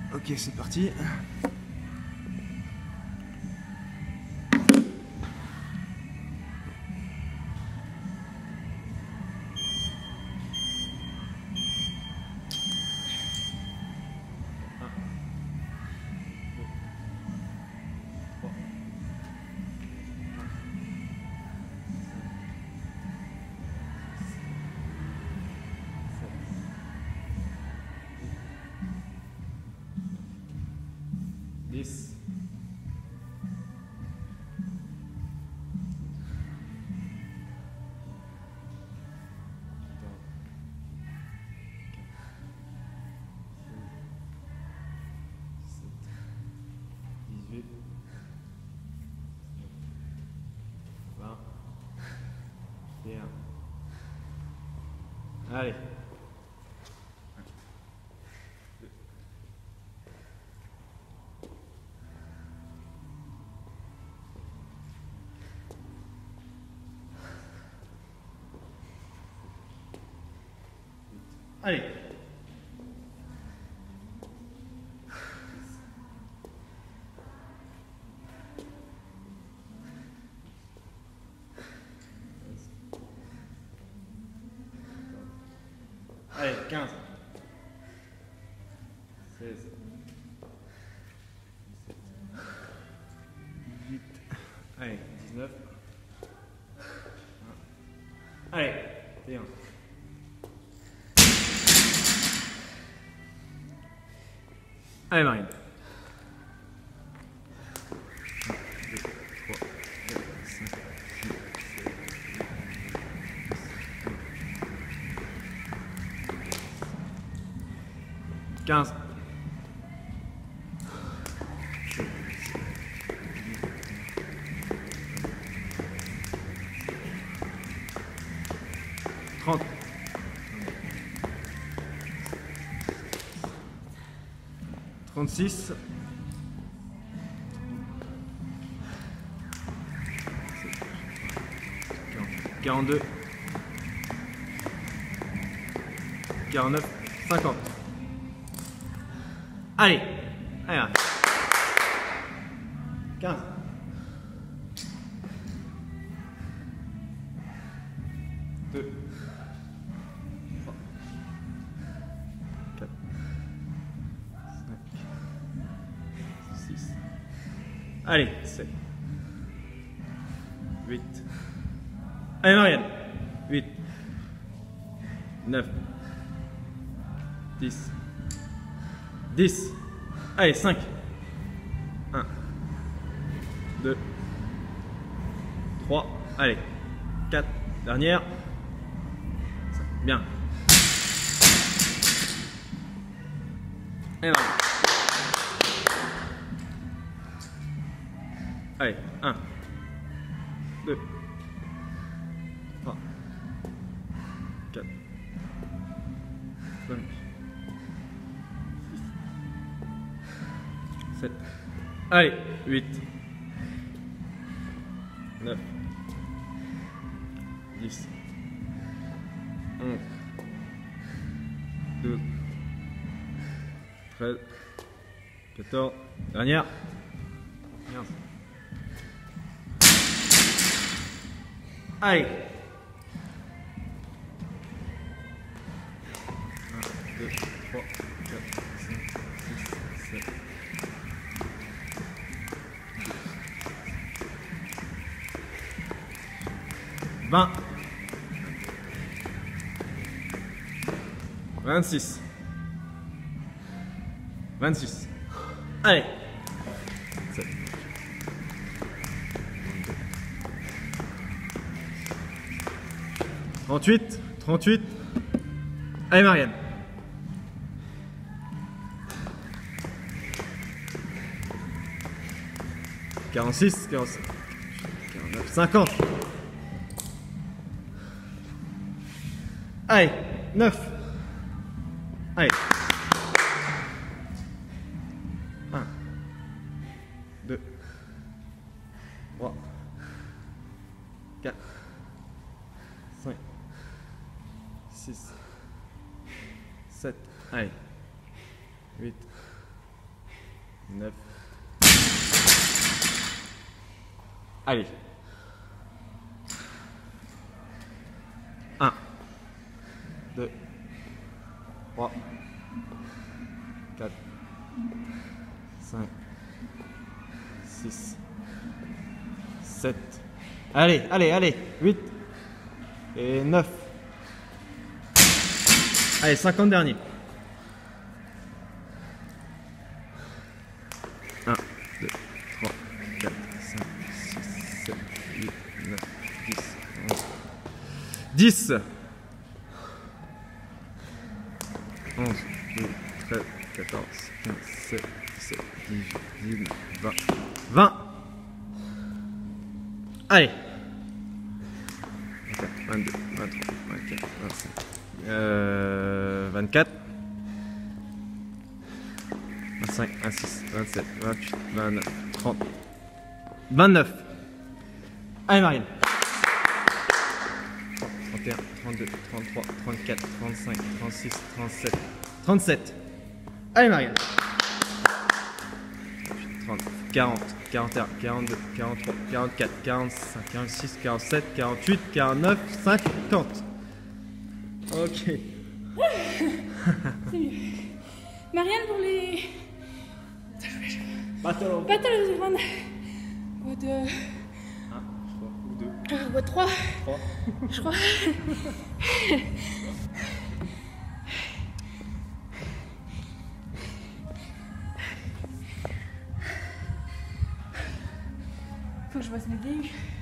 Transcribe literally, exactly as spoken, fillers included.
Ok, c'est parti. dix. dix-huit. vingt. et un. Allez. Allez. Allez, quinze. seize. dix-sept. Allez, dix-neuf. Allez, et un. Allez, Marine. un, deux, trois, quatre, cinq, six, sept, huit, quinze. trente. trente-six. quarante-deux. quarante-neuf. cinquante. Allez. Allez, arrête. quinze. deux. trois. quatre. cinq. six. Allez, sept. huit. Allez, Marianne. huit. neuf. dix. dix. Allez, cinq. un. deux. trois. Allez. quatre. Dernière. cinq. Bien. Et Marianne. Allez, un, deux, trois, quatre, cinq, six, sept, allez, huit, neuf, dix, onze, douze, treize, quatorze, dernière, quinze. Allez. un, deux, trois, quatre, cinq, six, sept. vingt. vingt-six. vingt-six. Allez. sept. trente-huit, trente-huit. Allez, Marianne. quarante-six, quarante-sept, quarante-neuf, cinquante. Allez, neuf. Allez. un, deux, trois, quatre, cinq, six, sept, allez, huit, neuf. Allez. un, deux, trois, quatre, cinq, six, sept. Allez, allez, allez. huit et neuf. Allez, cinquante derniers. un, deux, trois, quatre, cinq, six, sept, huit, neuf, dix, onze. dix. onze, douze, treize, quatorze, quinze, seize, dix-sept, dix-huit, dix-neuf, vingt. vingt. Allez. vingt-quatre, vingt-deux, vingt-trois, vingt-quatre, vingt-cinq. Euh, vingt-quatre. vingt-cinq, vingt-six, vingt-sept, vingt-huit, vingt-neuf, trente. vingt-neuf. Allez Marianne. trente et un, trente-deux, trente-trois, trente-quatre, trente-cinq, trente-six, trente-sept, trente-sept. Allez Marianne. trente, quarante, quarante et un, quarante-deux, quarante-trois, quarante-quatre, quarante-cinq, quarante-six, quarante-sept, quarante-huit, quarante-neuf, cinquante. Ok. C'est mieux. Marianne pour les... Battle. Battle of the Run. Ou de... un, je crois, ou deux. Ou trois. trois. Je crois. Faut que je fasse mes digues.